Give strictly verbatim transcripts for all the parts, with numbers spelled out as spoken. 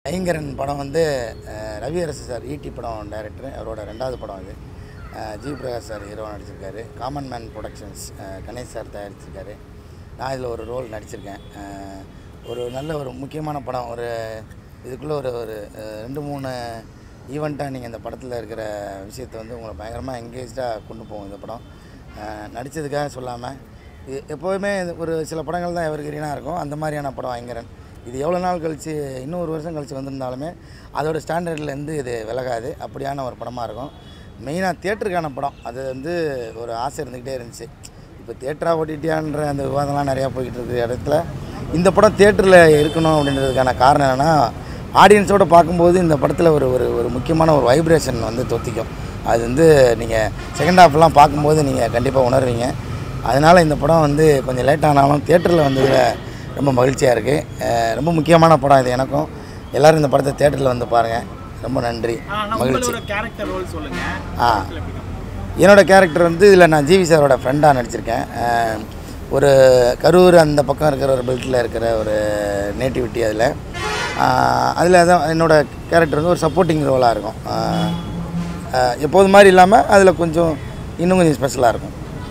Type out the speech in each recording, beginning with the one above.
ஐங்கரன் படம் வந்து ரவியரசு சார் ஈட்டி படம் டைரக்டர், அவரோட ரெண்டாவது படம் இது. ஜி பிரகாஷ் சார் ஹீரோ நடிச்சிருக்காரு. Common man productions Ganesh sir தயாரிச்சிருக்காரு. நான் இதில் ஒரு ரோல் நடிச்சிருக்கேன். ஒரு நல்ல ஒரு முக்கியமான படம். ஒரு இதுக்குள்ளே ஒரு ஒரு ரெண்டு மூணு ஈவெண்ட்டாக நீங்கள் இந்த படத்தில் இருக்கிற விஷயத்தை வந்து உங்களை பயங்கரமாக என்கேஜாக கொண்டு போகும் இந்த படம். நடித்ததுக்காக சொல்லாமல் இது எப்போதுமே ஒரு சில படங்கள் தான் எவர்கிரீனாக இருக்கும். அந்த மாதிரியான படம் ஐங்கரன். இது எவ்வளோ நாள் கழித்து இன்னும் ஒரு வருஷம் கழித்து வந்திருந்தாலுமே அதோடய ஸ்டாண்டர்ட்லேருந்து இது விலகாது. அப்படியான ஒரு படமாக இருக்கும். மெயினாக தியேட்டருக்கான படம். அது வந்து ஒரு ஆசை இருந்துக்கிட்டே இருந்துச்சு. இப்போ தியேட்டரா ஓடிடியான்ற அந்த விவாதம்லாம் நிறையா போய்கிட்டு இருக்கிற இடத்துல இந்த படம் தியேட்டரில் இருக்கணும் அப்படின்றதுக்கான காரணம் என்னென்னா, ஆடியன்ஸோடு பார்க்கும்போது இந்த படத்தில் ஒரு ஒரு ஒரு முக்கியமான ஒரு வைப்ரேஷன் வந்து தொத்திக்கும். அது வந்து நீங்கள் செகண்ட் ஹாஃப்லாம் பார்க்கும்போது நீங்கள் கண்டிப்பாக உணர்வீங்க. அதனால் இந்த படம் வந்து கொஞ்சம் லேட் ஆனாலும் தியேட்டரில் வந்ததில் ரொம்ப மகிழ்ச்சியாக இருக்குது. ரொம்ப முக்கியமான படம் இது எனக்கும். எல்லோரும் இந்த படத்தை தியேட்டரில் வந்து பாருங்கள். ரொம்ப நன்றி, மகிழ்ச்சி. ஆ என்னோடய கேரக்டர் வந்து இதில் நான் ஜிவி சாரோட ஃப்ரெண்டாக நடிச்சிருக்கேன். ஒரு கரூர் அந்த பக்கம் இருக்கிற ஒரு பெல்ட்டில் இருக்கிற ஒரு நேட்டிவிட்டி அதில். அதில் தான் என்னோடய கேரக்டர் வந்து ஒரு சப்போர்ட்டிங் ரோலாக இருக்கும். எப்போது மாதிரி இல்லாமல் அதில் கொஞ்சம் இன்னும் கொஞ்சம் ஸ்பெஷலாக இருக்கும்.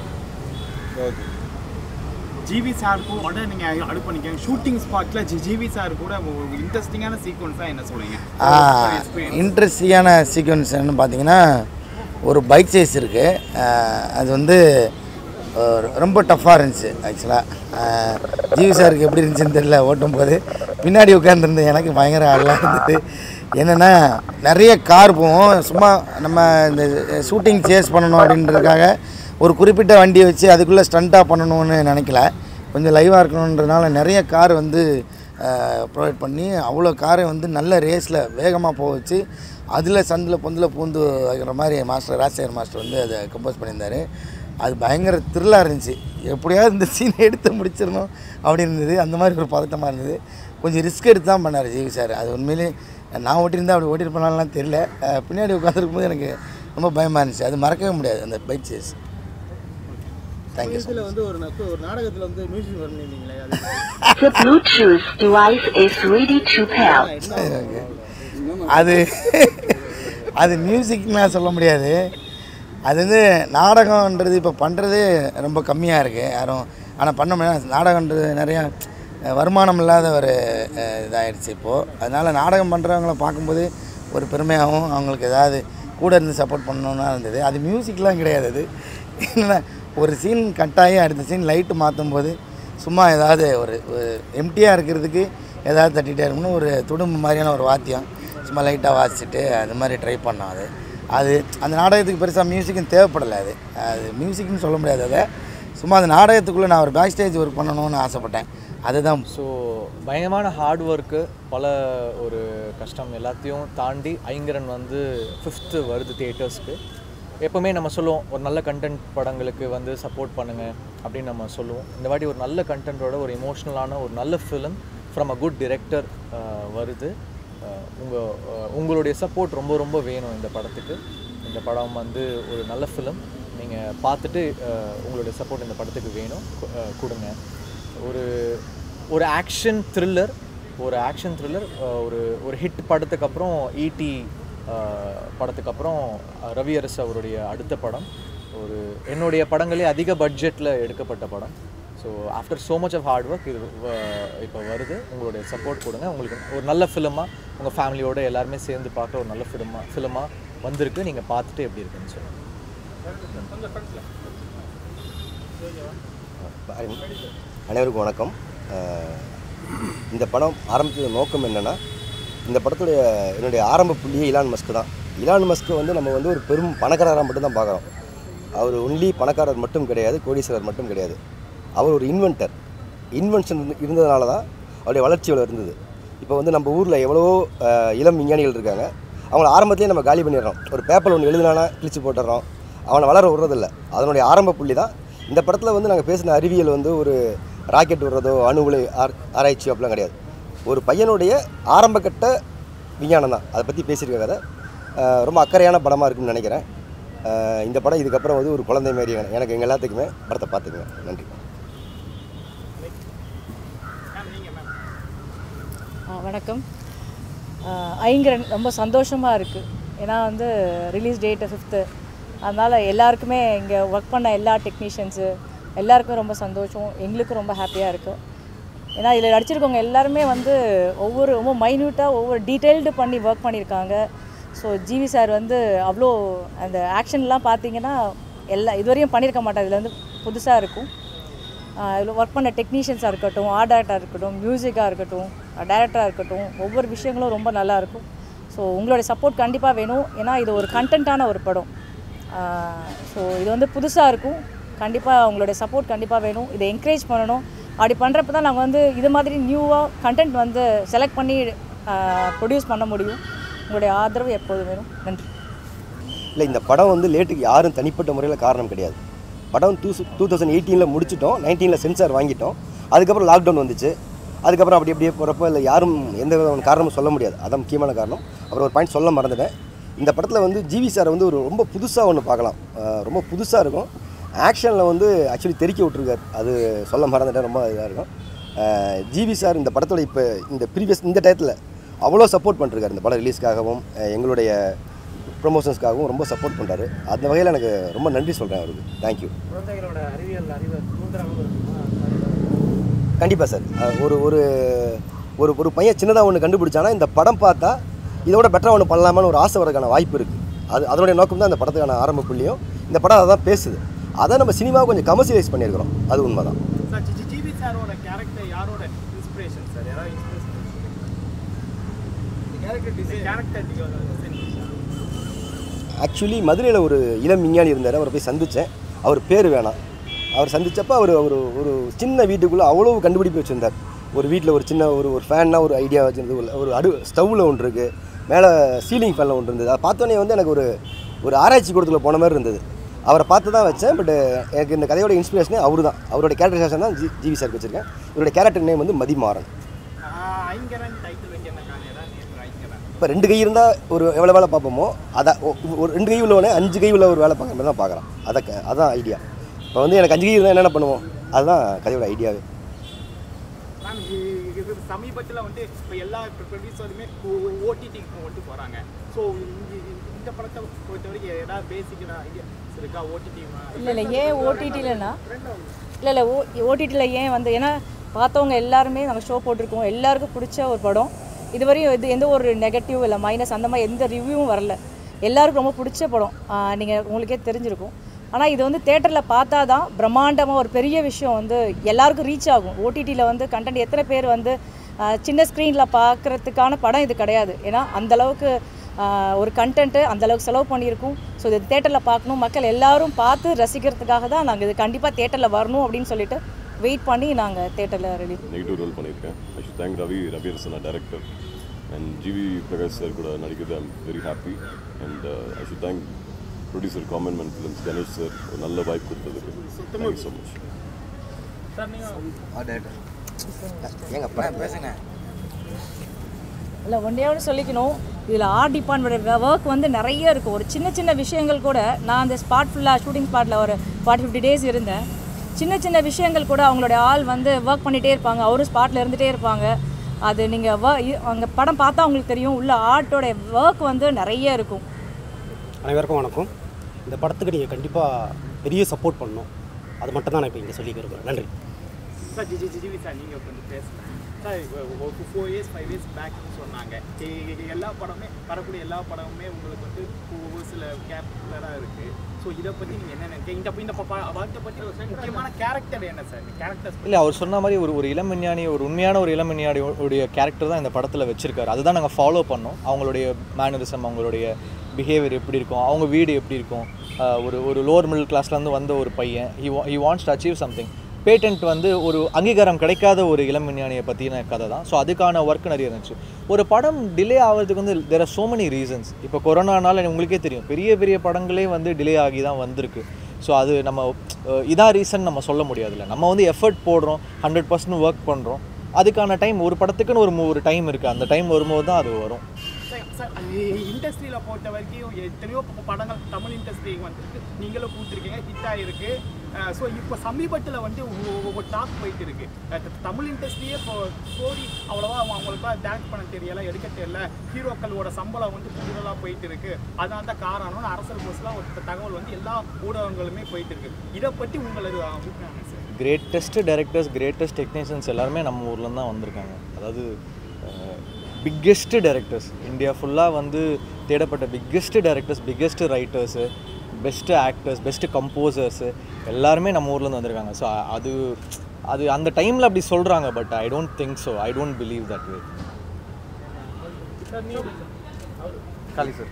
ஜிவி சார் கூட நீங்கள் அடுப்பு பண்ணிக்கங்க. ஷூட்டிங் ஸ்பாட்டில் ஜிவி சார் கூட இன்ட்ரெஸ்டிங்கான சீக்வன்ஸாக என்ன சொல்லுவீங்க? இன்ட்ரெஸ்டிங்கான சீக்வன்ஸ் என்னன்னு பார்த்தீங்கன்னா, ஒரு பைக் சேஸ் இருக்குது. அது வந்து ரொம்ப டஃப்பாக இருந்துச்சு. ஆக்சுவலாக ஜிவி சாருக்கு எப்படி இருந்துச்சுன்னு தெரியல. ஓட்டும் போது பின்னாடி உட்காந்துருந்தேன். எனக்கு பயங்கர அழகாக இருந்தது. என்னென்னா, நிறைய கார் போவோம். சும்மா நம்ம இந்த ஷூட்டிங் சேஸ் பண்ணணும் அப்படின்றதுக்காக ஒரு குறிப்பிட்ட வண்டியை வச்சு அதுக்குள்ளே ஸ்டண்ட்டாக பண்ணணும்னு நினைக்கல. கொஞ்சம் லைவாக இருக்கணுன்றதுனால நிறைய கார் வந்து ப்ரொவைட் பண்ணி அவ்வளோ காரை வந்து நல்ல ரேஸில் வேகமாக போக வச்சு அதில் சந்தில் பொந்தில் பூந்து வைக்கிற மாதிரி மாஸ்டர் ராஜசேகர் மாஸ்டர் வந்து அதை கம்போஸ் பண்ணியிருந்தார். அது பயங்கர த்ரில்லாக இருந்துச்சு. எப்படியாவது இந்த சீனை எடுத்து முடிச்சிடணும் அப்படின்னு இருந்தது. அந்த மாதிரி ஒரு பதட்டமாக இருந்தது. கொஞ்சம் ரிஸ்க் எடுத்து தான் பண்ணார் ஜிவி சார். அது உண்மையிலே நான் ஓட்டியிருந்தேன், அப்படி ஓட்டிட்டு போனாலாம் தெரியல. பின்னாடி உட்காந்துருக்கும்போது எனக்கு ரொம்ப பயமாக இருந்துச்சு. அது மறக்கவே முடியாது அந்த பைக் சேஸ். தேங்க்யூ. இதில் வந்து ஒரு ஒரு நாடகத்தில் வந்து மியூசிக் பண்ணியிருந்தீங்களே, அது அது மியூசிக்னா சொல்ல முடியாது. அது வந்து நாடகன்றது இப்போ பண்ணுறதே ரொம்ப கம்மியாக இருக்குது யாரும். ஆனால் பண்ண முடியாது. நாடகன்றது நிறையா வருமானம் இல்லாத ஒரு இதாகிடுச்சு இப்போது. அதனால் நாடகம் பண்ணுறவங்கள பார்க்கும்போது ஒரு பெருமையாகவும் அவங்களுக்கு ஏதாவது கூட இருந்து சப்போர்ட் பண்ணணுன்னா இருந்தது. அது மியூசிக்லாம் கிடையாது. அது என்னென்னா, ஒரு சீன் கட்டாயி அடுத்த சீன் லைட்டு மாற்றும் போது சும்மா ஏதாவது ஒரு எம்டியாக இருக்கிறதுக்கு ஏதாவது தட்டிகிட்டே இருக்கணும். ஒரு துடும்பு மாதிரியான ஒரு வாத்தியம் சும்மா லைட்டாக வாசிச்சுட்டு அது மாதிரி ட்ரை பண்ணோம். அது அது அந்த நாடகத்துக்கு பெருசாக மியூசிக்கும் தேவைப்படலை. அது அது மியூசிக்னு சொல்ல முடியாது. அதை சும்மா அந்த நாடகத்துக்குள்ளே நான் ஒரு பேக் ஸ்டேஜ் ஒர்க் பண்ணணும்னு ஆசைப்பட்டேன். அதுதான். ஸோ பயங்கரமான ஹார்ட் ஒர்க்கு, பல ஒரு கஷ்டம் எல்லாத்தையும் தாண்டி ஐங்கரன் வந்து ஃபிஃப்த்து வருது தியேட்டர்ஸ்க்கு. எப்போவுமே நம்ம சொல்லுவோம், ஒரு நல்ல கண்டென்ட் படங்களுக்கு வந்து சப்போர்ட் பண்ணுங்கள் அப்படின்னு நம்ம சொல்லுவோம். இந்த வாட்டி ஒரு நல்ல கண்டென்ட்டோட ஒரு எமோஷ்னலான ஒரு நல்ல film from a good director வருது. உங்கள் உங்களுடைய சப்போர்ட் ரொம்ப ரொம்ப வேணும் இந்த படத்துக்கு. இந்த படம் வந்து ஒரு நல்ல ஃபிலிம். நீங்கள் பார்த்துட்டு உங்களுடைய சப்போர்ட் இந்த படத்துக்கு வேணும், கொடுங்க. ஒரு ஒரு ஆக்ஷன் த்ரில்லர் ஒரு ஆக்ஷன் த்ரில்லர் ஒரு ஒரு ஹிட் படத்துக்கு அப்புறம் ஈடி படத்துக்கு அப்புறம் ரவியரசு அவருடைய அடுத்த படம். ஒரு என்னுடைய படங்களே அதிக பட்ஜெட்டில் எடுக்கப்பட்ட படம். So after so much of hard work இது இப்போ வருது. உங்களுடைய சப்போர்ட் கொடுங்க. உங்களுக்கு ஒரு நல்ல ஃபிலிமாக உங்கள் ஃபேமிலியோடு எல்லாருமே சேர்ந்து பார்க்குற ஒரு நல்ல ஃபிலிமாக ஃபிலிமாக வந்திருக்கு. நீங்கள் பார்த்துட்டு எப்படி இருக்குன்னு சொல்லுங்கள். அனைவருக்கும் வணக்கம். இந்த படம் ஆரம்பித்த நோக்கம் என்னென்னா, இந்த படத்துடைய என்னுடைய ஆரம்ப புள்ளியே இலான் மஸ்க் தான். இலான் மஸ்க்கு வந்து நம்ம வந்து ஒரு பெரும் பணக்காரராக மட்டும்தான் பார்க்குறோம். அவர் ஒன்லி பணக்காரர் மட்டும் கிடையாது, கோடீஸ்வரர் மட்டும் கிடையாது. அவர் ஒரு இன்வென்டர். இன்வென்ஷன் இருந்ததுனால தான் அவருடைய வளர்ச்சி அவ்வளோ இருந்தது. இப்போ வந்து நம்ம ஊரில் எவ்வளோ இளம் விஞ்ஞானிகள் இருக்காங்க. அவங்கள ஆரம்பத்திலே நம்ம காலி பண்ணிடுறோம். ஒரு பேப்பர் ஒன்று எழுதினானா கிழிச்சு போட்டுடுறோம். அவனை வளர விடுறதில்ல. அதனுடைய ஆரம்ப புள்ளி தான் இந்த படத்தில் வந்து நாங்கள் பேசின அறிவியல் வந்து ஒரு ராக்கெட் விடுறதோ அணு உலை ஆர் ஆராய்ச்சி அப்படிலாம் கிடையாது. ஒரு பையனுடைய ஆரம்பக்கட்ட விஞ்ஞானம் தான். அதை பற்றி பேசியிருக்க கதை ரொம்ப அக்கறையான படமாக இருக்குன்னு நினைக்கிறேன். இந்த படம் இதுக்கப்புறம் வந்து ஒரு குழந்தை மாரி எனக்கு எங்கள் எல்லாத்துக்குமே படத்தை பார்த்துக்குங்க. நன்றி. வணக்கம். ஐங்கரன் ரொம்ப சந்தோஷமாக இருக்குது. ஏன்னா வந்து ரிலீஸ் டேட்டு ஃபிஃப்த்து, அதனால் எல்லாருக்குமே இங்கே ஒர்க் பண்ண எல்லா டெக்னீஷியன்ஸு எல்லாருக்குமே ரொம்ப சந்தோஷம், எங்களுக்கும் ரொம்ப ஹாப்பியாக இருக்குது. ஏன்னா இதில் நடிச்சிருக்கவங்க எல்லாருமே வந்து ஒவ்வொரு ரொம்ப மைன்யூட்டாக ஒவ்வொரு டீட்டெயில்டு பண்ணி ஒர்க் பண்ணியிருக்காங்க. ஸோ ஜிவி சார் வந்து அவ்வளோ அந்த ஆக்ஷன்லாம் பார்த்தீங்கன்னா எல்லா இதுவரையும் பண்ணியிருக்க மாட்டாங்க. இதில் வந்து புதுசாக இருக்கும். இதில் ஒர்க் பண்ண டெக்னீஷியன்ஸாக இருக்கட்டும், ஆர்ட் டைரக்டராக இருக்கட்டும், மியூசிக்காக இருக்கட்டும், டைரக்டராக இருக்கட்டும், ஒவ்வொரு விஷயங்களும் ரொம்ப நல்லாயிருக்கும். ஸோ உங்களுடைய சப்போர்ட் கண்டிப்பாக வேணும். ஏன்னா இது ஒரு கண்டென்ட்டான ஒரு படம். ஸோ இது வந்து புதுசாக இருக்கும். கண்டிப்பாக உங்களுடைய சப்போர்ட் கண்டிப்பாக வேணும். இதை என்கரேஜ் பண்ணணும். அப்படி பண்ணுறப்ப தான் நாங்கள் வந்து இது மாதிரி நியூவாக கண்டென்ட் வந்து செலக்ட் பண்ணி ப்ரொடியூஸ் பண்ண முடியும். உங்களுடைய ஆதரவு எப்போதும் வேணும். நன்றி. இல்லை, இந்த படம் வந்து லேட்டுக்கு யாரும் தனிப்பட்ட முறையில் காரணம் கிடையாது. படம் டூ டூ தௌசண்ட் எயிட்டீனில் முடிச்சிட்டோம், நைன்டீனில் சென்சார் வாங்கிட்டோம். அதுக்கப்புறம் லாக்டவுன் வந்துச்சு. அதுக்கப்புறம் அப்படி அப்படியே போகிறப்ப இல்லை யாரும் எந்த விதமான காரணமும் சொல்ல முடியாது. அதான் முக்கியமான காரணம். அப்புறம் ஒரு பாயிண்ட் சொல்ல மறந்துட்டேன். இந்த படத்தில் வந்து ஜிவி சார் வந்து ஒரு ரொம்ப புதுசாக ஒன்று பார்க்கலாம். ரொம்ப புதுசாக இருக்கும். ஆக்ஷனில் வந்து ஆக்சுவலி தெறிக்க விட்ருக்கார். அது சொல்ல மறந்துட்டேன். ரொம்ப இதாக இருக்கும். ஜிவி சார் இந்த படத்தோட இப்போ இந்த ப்ரீவியஸ் இந்த டயத்தில் அவ்வளோ சப்போர்ட் பண்ணிருக்காரு. இந்த படம் ரிலீஸ்க்காகவும் எங்களுடைய ப்ரொமோஷன்ஸ்க்காகவும் ரொம்ப சப்போர்ட் பண்ணுறாரு. அந்த வகையில் எனக்கு ரொம்ப நன்றி சொல்கிறேன் அவருக்கு. தேங்க்யூ. குழந்தைகளோட அறிவியல் அறிவு கண்டிப்பாக சார். ஒரு ஒரு ஒரு ஒரு பையன் சின்னதாக ஒன்று கண்டுபிடிச்சானா இந்த படம் பார்த்தா இதோட பெட்டராக ஒன்று பண்ணலாமான்னு ஒரு ஆசை வரதுக்கான வாய்ப்பு இருக்குது. அது அதனுடைய நோக்கம் தான் இந்த படத்துக்கான ஆரம்ப புள்ளியும். இந்த படம் அதை தான் பேசுது. அதை நம்ம சினிமாவை கொஞ்சம் கமர்ஷியலைஸ் பண்ணியிருக்கிறோம். அது உண்மை தான். ஜிவி சாரோட கேரக்டர் யாரோட இன்ஸ்பிரேஷன் சார்? யாராவது inspiration character design character actually மதுரையில் ஒரு இளம் விஞ்ஞானி இருந்தார். அவரை போய் சந்தித்தேன். அவர் பேர் வேணாம். அவர் சந்தித்தப்போ அவர் ஒரு ஒரு சின்ன வீட்டுக்குள்ளே அவ்வளோ கண்டுபிடிப்பு வச்சுருந்தார். ஒரு வீட்டில் ஒரு சின்ன ஒரு ஒரு ஃபேன்னா ஒரு ஐடியா வச்சுருந்தது. ஒரு அடு ஸ்டவ்வில் ஒன்று இருக்குது, மேலே சீலிங் ஃபேனில் ஒன்று இருந்தது. அதை பார்த்தோன்னே வந்து எனக்கு ஒரு ஒரு ஆராய்ச்சி கூடத்தில் போன மாதிரி இருந்தது. அவரை பார்த்து தான் வச்சேன். பட் எனக்கு இந்த கதையோட இன்ஸ்பிரேஷனே அவரு தான். அவரோட கேரக்டரைசேஷன் தான் ஜி ஜிவி சார் வச்சுருக்கேன். இவருடைய கேரக்டர் நேம் வந்து மதிமாறன். இப்போ ரெண்டு கை இருந்தால் ஒரு எவ்வளோ வேலை பார்ப்போமோ அதை ஒரு ரெண்டு கை உள்ளவனே அஞ்சு கை உள்ள ஒரு வேலை பார்க்குற மாதிரி தான் பார்க்குறான். அதை அதான் ஐடியா. இப்போ வந்து எனக்கு அஞ்சு கை இருந்தால் என்னென்ன பண்ணுவோம், அதுதான் கதையோட ஐடியாவே. சமீபத்தில் வந்து இப்போ எல்லா ப்ரொடியூசருமே ஓடிடிக்கு கொண்டு போகிறாங்க. ஸோ இந்த படத்தை பொறுத்த வரைக்கும் ஏதாவது பேசிக்கான ஐடியா இருக்கா ஓடிடி? இல்லை இல்லை ஏன் ஓடிடிலன்னா இல்லை இல்லை ஓ ஓடிடியில் ஏன் வந்து ஏன்னா பார்த்தவங்க எல்லாருமே நாங்கள் ஷோ போட்டிருக்கோம். எல்லாருக்கும் பிடிச்ச ஒரு படம். இதுவரையும் இது எந்த ஒரு நெகட்டிவ் இல்லை மைனஸ் அந்த மாதிரி எந்த ரிவ்யூவும் வரல. எல்லாருக்கும் ரொம்ப பிடிச்ச படம். நீங்கள் உங்களுக்கே தெரிஞ்சிருக்கும். ஆனால் இது வந்து தேட்டரில் பார்த்தா தான் பிரம்மாண்டமாக ஒரு பெரிய விஷயம் வந்து எல்லாருக்கும் ரீச் ஆகும். ஓடிடியில் வந்து கண்டென்ட் எத்தனை பேர் வந்து சின்ன ஸ்க்ரீனில் பார்க்குறதுக்கான படம் இது கிடையாது. ஏன்னா அந்தளவுக்கு ஒரு கண்டென்ட்டு அந்தளவுக்கு செலவு பண்ணியிருக்கும். ஸோ இது தேட்டரில் பார்க்கணும், மக்கள் எல்லோரும் பார்த்து ரசிக்கிறதுக்காக தான் நாங்கள் இது கண்டிப்பாக தேட்டரில் வரணும் அப்படின்னு சொல்லிட்டு வெயிட் பண்ணி நாங்கள் தேட்டரில் ரிலீஸ். நெகட்டிவ் ரோல் பண்ணியிருக்கேன். I should thank Ravi Raviarasan director and GV Prakash sir கூட நடிக்கிறது. I'm very happy. And I should thank producer common man films Ganesh sir ஒரு நல்ல வாய்ப்பு கொடுத்ததுக்கு. Thank you so much. இல்லை ஒன்றே ஒன்று சொல்லிக்கணும். இதில் ஆர்ட் டிபார்ட்மெண்ட் ஒர்க் வந்து நிறைய இருக்கும். ஒரு சின்ன சின்ன விஷயங்கள் கூட நான் அந்த ஸ்பாட் ஃபுல்லாக ஷூட்டிங் ஸ்பாட்டில் ஒரு ஃபார்ட்டி ஃபிஃப்டி டேஸ் இருந்தேன். சின்ன சின்ன விஷயங்கள் கூட அவங்களுடைய ஆள் வந்து ஒர்க் பண்ணிகிட்டே இருப்பாங்க. அவரும் ஸ்பாட்டில் இருந்துகிட்டே இருப்பாங்க. அது நீங்கள் வ அங்கே படம் பார்த்தா அவங்களுக்கு தெரியும். உள்ள ஆர்ட்டோடைய ஒர்க் வந்து நிறைய இருக்கும். அனைவருக்கும் வணக்கம். இந்த படத்துக்கு நீங்கள் கண்டிப்பாக பெரிய சப்போர்ட் பண்ணணும். அது மட்டும் தான் நான் இப்போ இங்கே சொல்லி விரும்புகிறேன். நன்றி sir. G G GV sir நீங்கள் கொஞ்சம் பேசுகிறேன் சார். ஒரு ஃபோர் இயர்ஸ் ஃபைவ் இயர்ஸ் பேக்னு சொன்னாங்க. எல்லா படமே வரக்கூடிய எல்லா படமுமே உங்களுக்கு வந்து ஒரு சில கேரக்டராக இருக்குது. ஸோ இதை பற்றி நீங்கள் என்ன நினைக்கிறீங்க? இந்த இந்த படத்தை பற்றி முக்கியமான கேரக்டர் என்ன சார்? கேரக்டர்ஸ் இல்லை, அவர் சொன்ன மாதிரி ஒரு ஒரு இளம் விஞ்ஞானி, ஒரு உண்மையான ஒரு இளம் விஞ்ஞானியோடைய கேரக்டர் தான் இந்த படத்தில் வச்சுருக்காரு. அதுதான் நாங்கள் ஃபாலோ பண்ணோம். அவங்களுடைய மேனரிசம், அவங்களுடைய பிஹேவியர் எப்படி இருக்கும், அவங்க வீடு எப்படி இருக்கும். ஒரு ஒரு லோவர் மிடில் கிளாஸ்லேருந்து வந்த ஒரு பையன் he he wants to achieve something. Patent வந்து ஒரு அங்கீகாரம் கிடைக்காத ஒரு இளம் விஞ்ஞானியை பற்றின கதை தான். ஸோ அதுக்கான ஒர்க் நிறைய இருந்துச்சு. ஒரு படம் டிலே ஆகிறதுக்கு வந்து there are so many reasons. இப்போ கொரோனானால உங்களுக்கே தெரியும், பெரிய பெரிய படங்களே வந்து டிலே ஆகி தான் வந்திருக்கு. ஸோ அது நம்ம இதான் ரீசன் நம்ம சொல்ல முடியாதுல்ல. நம்ம வந்து எஃபர்ட் போடுறோம், ஹண்ட்ரட் பர்சன்ட் ஒர்க் பண்ணுறோம். அதுக்கான டைம், ஒரு படத்துக்குன்னு ஒரு ஒரு டைம் இருக்குது. அந்த டைம் வரும்போது தான் அது வரும். சார் இண்டஸ்ட்ரியில் பொறுத்த வரைக்கும் எத்தனையோ படங்கள் தமிழ் இண்டஸ்ட்ரி வந்துருக்கு. நீங்களும் கூப்பிட்டுருக்கீங்க, ஹிட் ஆகிருக்கு. ஸோ இப்போ சமீபத்தில் வந்து ஒரு டாக் போயிட்டு இருக்கு தமிழ் இண்டஸ்ட்ரியே இப்போ ஸ்டோரி அவ்வளோவா அவங்களுக்குலாம் டேரக்ட் பண்ண தெரியல எடுக்க தெரியல ஹீரோக்களோட சம்பளம் வந்து கூடுதலாக போயிட்டு இருக்கு அதான் தான் காரணம்னு அரசியல் போஸ்ட்லாம் ஒரு தகவல் வந்து எல்லா ஊடகங்களுமே போயிட்டு இருக்கு இதை பற்றி உங்களுக்கு அபிப்பிராயம் sir? Greatest directors greatest technicians எல்லாருமே நம்ம ஊரில் தான் வந்திருக்காங்க. அதாவது பிக்கெஸ்ட் டைரக்டர்ஸ் இந்தியா ஃபுல்லாக வந்து தேடப்பட்ட biggest directors biggest writers best actors best composers எல்லாருமே நம்ம ஊர்லேருந்து வந்திருக்காங்க. ஸோ அது அது அந்த டைமில் அப்படி சொல்கிறாங்க. But I don't think so. I don't believe that way. காலி சார்.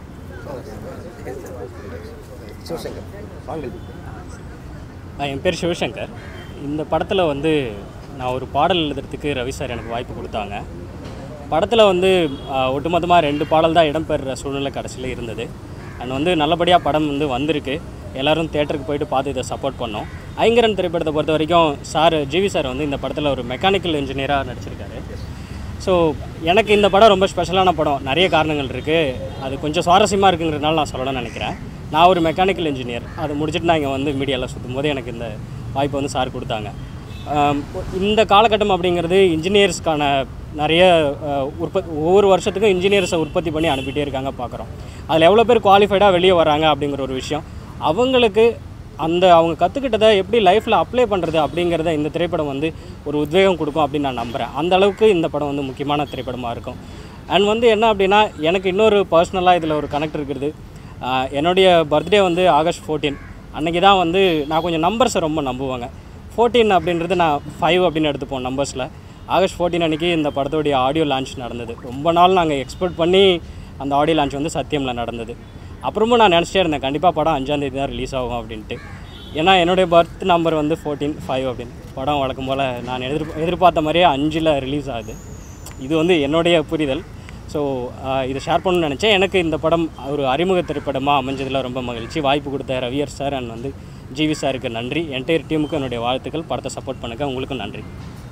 சிவசங்கர் வாங்கல். என் பேர் சிவசங்கர். இந்த படத்தில் வந்து நான் ஒரு பாடல் எழுதுறதுக்கு ரவி சார் எனக்கு வாய்ப்பு கொடுத்தாங்க. படத்தில் வந்து ஒட்டுமொத்தமாக ரெண்டு பாடல் தான் இடம்பெறுற சூழ்நிலை கடைசியில் இருந்தது. அண்ட் வந்து நல்லபடியாக படம் வந்து வந்திருக்கு. எல்லோரும் தேட்டருக்கு போயிட்டு பார்த்து இதை சப்போர்ட் பண்ணோம். ஐங்கரன் திரைப்படத்தை பொறுத்த வரைக்கும் சார் ஜிவி சார் வந்து இந்த படத்தில் ஒரு மெக்கானிக்கல் இன்ஜினியராக நடிச்சிருக்காரு. ஸோ எனக்கு இந்த படம் ரொம்ப ஸ்பெஷலான படம். நிறைய காரணங்கள் இருக்குது. அது கொஞ்சம் சுவாரஸ்யமாக இருக்குங்கிறதுனால நான் சொல்லணும்னு நினைக்கிறேன். நான் ஒரு மெக்கானிக்கல் இன்ஜினியர். அதை முடிச்சுட்டு நான் இங்கே வந்து மீடியாவில் சுற்றும் போது எனக்கு இந்த வாய்ப்பு வந்து சார் கொடுத்தாங்க. இந்த காலகட்டம் அப்படிங்கிறது இன்ஜினியர்ஸ்க்கான நிறைய உற்பத்தி ஒவ்வொரு வருஷத்துக்கும் இன்ஜினியர்ஸை உற்பத்தி பண்ணி அனுப்பிட்டே இருக்காங்க பார்க்குறோம். அதில் எவ்வளோ பேர் குவாலிஃபைடாக வெளியே வராங்க அப்படிங்கிற ஒரு விஷயம். அவங்களுக்கு அந்த அவங்க கற்றுக்கிட்டதை எப்படி லைஃப்பில் அப்ளை பண்ணுறது அப்படிங்கிறத இந்த திரைப்படம் வந்து ஒரு உத்வேகம் கொடுக்கும் அப்படின்னு நான் நம்புகிறேன். அந்த அளவுக்கு இந்த படம் வந்து முக்கியமான திரைப்படமாக இருக்கும். அண்ட் வந்து என்ன அப்படின்னா எனக்கு இன்னொரு பர்சனலாக இதில் ஒரு கனெக்ட் இருக்கிறது. என்னுடைய பர்த்டே வந்து ஆகஸ்ட் ஃபோர்டீன் அன்றைக்கி தான் வந்து நான் கொஞ்சம் நம்பர்ஸை ரொம்ப நம்புவாங்க. ஃபோர்டீன் அப்படின்றது நான் ஃபைவ் அப்படின்னு எடுத்துப்போம் நம்பர்ஸில். ஆகஸ்ட் ஃபோர்டீன் அன்றைக்கி இந்த படத்தோடைய ஆடியோ லான்ச் நடந்தது. ரொம்ப நாள் நாங்கள் எக்ஸ்பெக்ட் பண்ணி அந்த ஆடியோ லான்ச் வந்து சத்தியமில் நடந்தது. அப்புறமும் நான் நினச்சிட்டே இருந்தேன் கண்டிப்பாக படம் அஞ்சாந்தேதி தான் ரிலீஸ் ஆகும் அப்படின்ட்டு. ஏன்னா என்னுடைய பர்த் நம்பர் வந்து ஃபோர்டீன் ஃபைவ் அப்படின்னு. படம் வழக்கம் போல் நான் எதிர் எதிர்பார்த்த மாதிரியே அஞ்சில் ரிலீஸ் ஆகுது. இது வந்து என்னுடைய புரிதல். ஸோ இதை ஷேர் பண்ணணும்னு நினச்சேன். எனக்கு இந்த படம் ஒரு அறிமுக திரைப்படமாக அமைஞ்சதில் ரொம்ப மகிழ்ச்சி. வாய்ப்பு கொடுத்த ரவியர் சார் அண்ட் வந்து ஜிவி சாருக்கு நன்றி. என்டையர் டீமுக்கு என்னுடைய வாழ்த்துக்கள். படத்தை சப்போர்ட் பண்ணுங்க. உங்களுக்கும் நன்றி.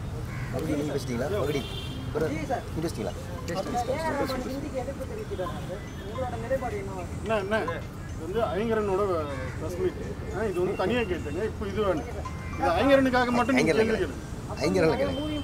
என்ன வந்து ஐங்கரனோட ப்ரெஸ் மீட் இது வந்து தனியாக கேட்டுங்க. இப்போ இது வேணும். இது ஐங்கரனுக்காக மட்டும் நீங்கள் கேள்வி கேளுங்க. ஐங்கரன்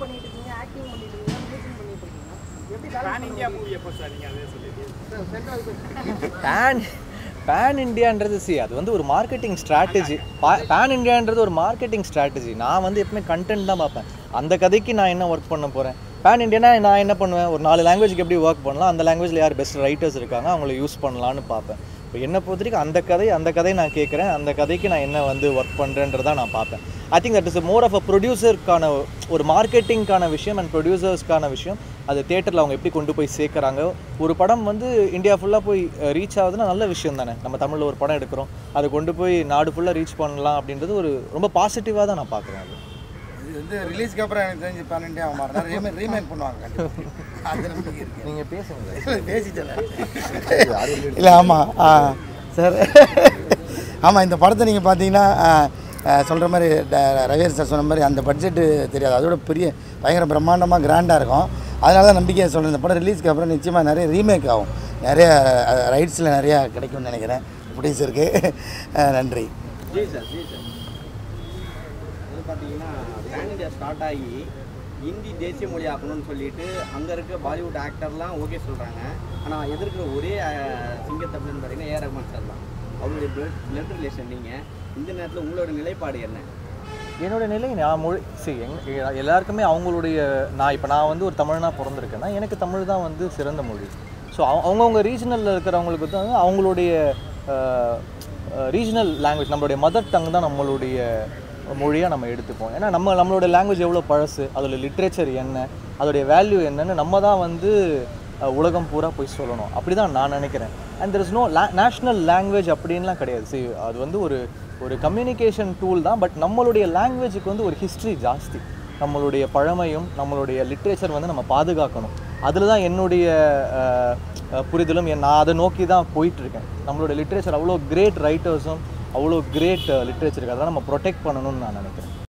பேன் பேன் இண்டியான்றது சி அது வந்து ஒரு மார்க்கெட்டிங் ஸ்ட்ராட்டஜி. பேன் இண்டியான்றது ஒரு மார்க்கெட்டிங் ஸ்ட்ராட்டஜி. நான் வந்து எப்பவுமே கண்டென்ட் தான் பார்ப்பேன். அந்த கதைக்கு நான் என்ன ஒர்க் பண்ண போகிறேன். பேன் இண்டியானா நான் என்ன பண்ணுவேன், ஒரு நாலு லாங்குவேஜ்க்கு எப்படி ஒர்க் பண்ணலாம், அந்த லாங்குவேஜில் யார் பெஸ்ட் ரைட்டர்ஸ் இருக்காங்க அவங்கள யூஸ் பண்ணலான்னு பார்ப்பேன். இப்போ என்னை பொறுத்த வரைக்கும் அந்த கதை அந்த கதையை நான் கேட்குறேன். அந்த கதைக்கு நான் என்ன வந்து ஒர்க் பண்ணுறேன்றதான் நான் பார்ப்பேன். I think that is more of a ப்ரொடியூசருக்கான ஒரு மார்க்கெட்டிங்கான விஷயம் அண்ட் ப்ரொடியூசர்ஸ்க்கான விஷயம். அது தேட்டரில் அவங்க எப்படி கொண்டு போய் சேர்க்குறாங்க. ஒரு படம் வந்து இந்தியா ஃபுல்லாக போய் ரீச் ஆகுதுன்னா நல்ல விஷயம் தானே. நம்ம தமிழில் ஒரு படம் எடுக்கிறோம், அதை கொண்டு போய் நாடு ஃபுல்லாக ரீச் பண்ணலாம் அப்படின்றது ஒரு ரொம்ப பாசிட்டிவாக தான் நான் பார்க்குறேன். அது இது வந்து ரிலீஸ்க்கு அப்புறம் எனக்கு தெரிஞ்சு பேன் இண்டியா மாறினா ரீமேக் ரீமேக் பண்ணுவாங்க. அது நம்பிக்கை இருக்குது. நீங்கள் பேசுங்க. பேசிட்டேன் இல்லை. ஆமாம் சார். ஆமாம் இந்த படத்தை நீங்கள் பார்த்தீங்கன்னா சொல்கிற மாதிரி ரவியர் சார் சொன்ன மாதிரி அந்த பட்ஜெட்டு தெரியாது. அதோட பெரிய பயங்கர பிரம்மாண்டமாக கிராண்டாக இருக்கும். அதனால தான் நம்பிக்கையை சொல்கிறேன். இந்த படம் ரிலீஸ்க்கு அப்புறம் நிச்சயமாக நிறைய ரீமேக் ஆகும். நிறைய ரைட்ஸில் நிறையா கிடைக்கும்னு நினைக்கிறேன் ப்ரொடியூசருக்கு. நன்றி. ஜி சார் ஜி சார் அது பார்த்தீங்கன்னா பேன் இண்டியா ஸ்டார்ட் ஆகி ஹிந்தி தேசிய மொழி ஆக்கணும்னு சொல்லிட்டு அங்கே இருக்க பாலிவுட் ஆக்டர்லாம் ஓகே சொல்கிறாங்க. ஆனால் எதிர்க்கிற ஒரே சிங்கத்தமிழ்னு பார்த்தீங்கன்னா ஏ ரஹ்மான் சார் தான். அவங்களுடைய பிளட் பிளட் ரிலேஷன். நீங்கள் இந்த நேரத்தில் உங்களோட நிலைப்பாடு என்ன? என்னோடய நிலை நான் மொழி சரி எங் எல்லாருக்குமே அவங்களுடைய நான் இப்போ நான் வந்து ஒரு தமிழனாக பிறந்திருக்கேன்னா எனக்கு தமிழ் தான் வந்து சிறந்த மொழி. ஸோ அவங்கவுங்க ரீஜனலில் இருக்கிறவங்களுக்கு தான் அவங்களுடைய ரீஜனல் லாங்குவேஜ் நம்மளுடைய மதர் டங் தான் நம்மளுடைய மொழியாக நம்ம எடுத்துப்போம். ஏன்னா நம்ம நம்மளோட லாங்குவேஜ் எவ்வளோ பழசு, அதோட லிட்ரேச்சர் என்ன, அதோடைய வேல்யூ என்னன்னு நம்ம தான் வந்து உலகம் பூரா போய் சொல்லணும். அப்படி தான் நான் நினைக்கிறேன். And there is no law national language அப்படின்லாம் கிடையாது. சரி அது வந்து ஒரு ஒரு கம்யூனிகேஷன் டூல் தான். பட் நம்மளுடைய லாங்குவேஜுக்கு வந்து ஒரு ஹிஸ்ட்ரி ஜாஸ்தி. நம்மளுடைய பழமையும் நம்மளுடைய லிட்ரேச்சர் வந்து நம்ம பாதுகாக்கணும். அதில் தான் என்னுடைய புரிதலும் நான் அதை நோக்கி தான் போயிட்டுருக்கேன். நம்மளுடைய லிட்ரேச்சர் அவ்வளோ கிரேட் ரைட்டர்ஸும் அவ்வளோ கிரேட் லிட்ரேச்சர் இருக்குது. அதெல்லாம் நம்ம ப்ரொடெக்ட் பண்ணணும்னு நான் நினைக்கிறேன்.